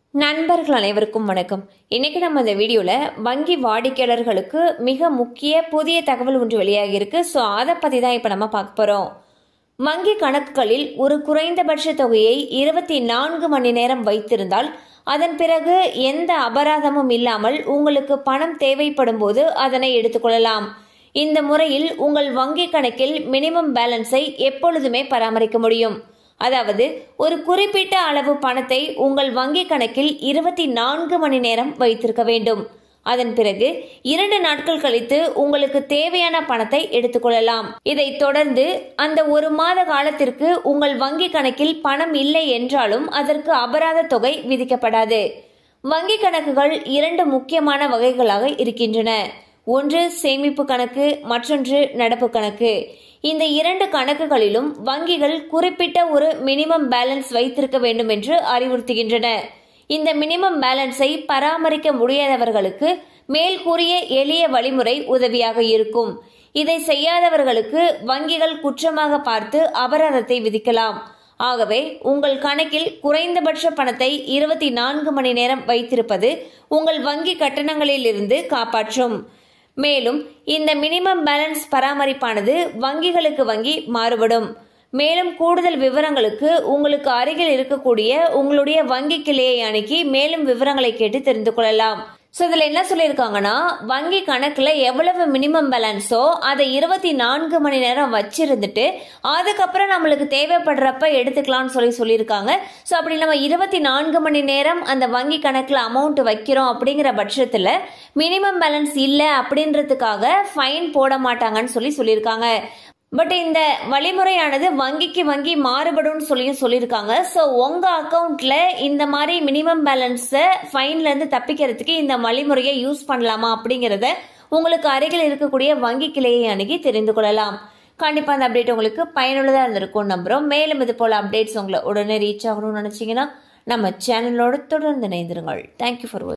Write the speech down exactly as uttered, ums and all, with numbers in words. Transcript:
நண்பர்கள் அனைவருக்கும் வணக்கம். இன்னைக்கு நம்ம இந்த வீடியோல வங்கி வாடிக்கையாளர்களுக்கு மிக முக்கிய புதிய தகவல் ஒன்று வெளியாகி இருக்கு. ஸோ அதை பத்தி தான் இப்ப நம்ம பார்க்க போறோம். வங்கி கணக்குகளில் ஒரு குறைந்தபட்ச தொகையை இருபத்தி நான்கு மணி நேரம் வைத்திருந்தால் அதன் பிறகு எந்த அபராதமும் இல்லாமல் உங்களுக்கு பணம் தேவைப்படும் போது அதனை எடுத்துக்கொள்ளலாம். இந்த முறையில் உங்கள் வங்கி கணக்கில் மினிமம் பேலன்ஸை எப்பொழுதுமே பராமரிக்க முடியும். அதாவது ஒரு குறிப்பிட்ட அளவு பணத்தை உங்கள் வங்கி கணக்கில் இருபத்தி நான்கு மணி நேரம் வைத்திருக்க வேண்டும். அதன் பிறகு இரண்டு நாட்கள் கழித்து உங்களுக்கு தேவையான பணத்தை எடுத்துக்கொள்ளலாம். இதை தொடர்ந்து அந்த ஒரு மாத காலத்திற்கு உங்கள் வங்கி கணக்கில் பணம் இல்லை என்றாலும் அதற்கு அபராத தொகை விதிக்கப்படாது. வங்கி கணக்குகள் இரண்டு முக்கியமான வகைகளாக இருக்கின்றன. ஒன்று சேமிப்பு கணக்கு, மற்றொன்று நடப்பு கணக்கு. இந்த இரண்டு கணக்குகளிலும் வங்கிகள் குறிப்பிட்ட ஒரு மினிமம் பேலன்ஸ் வைத்திருக்க வேண்டும் என்று அறிவுறுத்துகின்றன. இந்த மினிமம் பேலன்ஸை பராமரிக்க முடியாதவர்களுக்கு மேல் கூறிய எளிய வழிமுறை உதவியாக இருக்கும். இதை செய்யாதவர்களுக்கு வங்கிகள் குற்றமாக பார்த்து அபராதத்தை விதிக்கலாம். ஆகவே உங்கள் கணக்கில் குறைந்தபட்ச பணத்தை இருபத்தி நான்கு மணி நேரம் வைத்திருப்பது உங்கள் வங்கி கட்டணங்களில் இருந்து காப்பாற்றும். மேலும் இந்த மினிமம் பேலன்ஸ் பராமரிப்பானது வங்கிகளுக்கு வங்கி மாறுபடும். மேலும் கூடுதல் விவரங்களுக்கு உங்களுக்கு அருகில் இருக்கக்கூடிய உங்களுடைய வங்கி கிளையை அணுகி மேலும் விவரங்களை கேட்டு தெரிந்து கொள்ளலாம். ஸோ இதில் என்ன சொல்லியிருக்காங்கன்னா, வங்கி கணக்கில் எவ்வளவு மினிமம் பேலன்ஸோ அதை இருபத்தி நான்கு மணி நேரம் வச்சிருந்துட்டு அதுக்கப்புறம் நம்மளுக்கு தேவைப்படுறப்ப எடுத்துக்கலாம்னு சொல்லி சொல்லியிருக்காங்க. ஸோ அப்படி நம்ம இருபத்தி நான்கு மணி நேரம் அந்த வங்கி கணக்கில் அமௌண்ட் வைக்கிறோம் அப்படிங்கிற பட்சத்தில் மினிமம் பேலன்ஸ் இல்லை அப்படின்றதுக்காக ஃபைன் போட மாட்டாங்கன்னு சொல்லி சொல்லியிருக்காங்க. பட் இந்த வழிமுறையானது வங்கிக்கு வங்கி மாறுபடும் சொல்லியும் சொல்லியிருக்காங்க. ஸோ உங்க அக்கௌண்ட்ல இந்த மாதிரி மினிமம் பேலன்ஸை ஃபைன்ல இருந்து தப்பிக்கிறதுக்கு இந்த வழிமுறையை யூஸ் பண்ணலாமா அப்படிங்கிறத உங்களுக்கு அருகில் இருக்கக்கூடிய வங்கி கிளையை அணுகி தெரிந்து கொள்ளலாம். கண்டிப்பா அந்த அப்டேட் உங்களுக்கு பயனுள்ளதா இருந்திருக்கும் நம்புறோம். மேலும் இது போல அப்டேட்ஸ் உங்களை உடனே ரீச் ஆகணும்னு நினைச்சீங்கன்னா நம்ம சேனலோட தொடர்ந்து இணைந்திருங்கள். தேங்க்யூ ஃபார் வாட்சிங்.